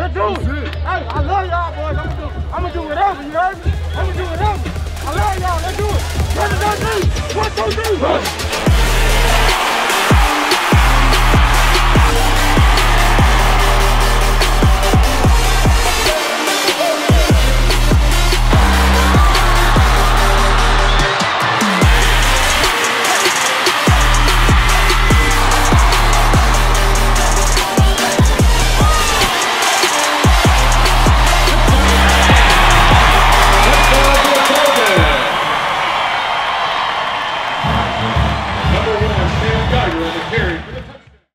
let's do it. Hey, I love y'all, boys. I'm gonna do whatever, you heard me? I'm gonna do whatever. I love y'all, let's do it. 1, 2, 3. 1, 2, 3.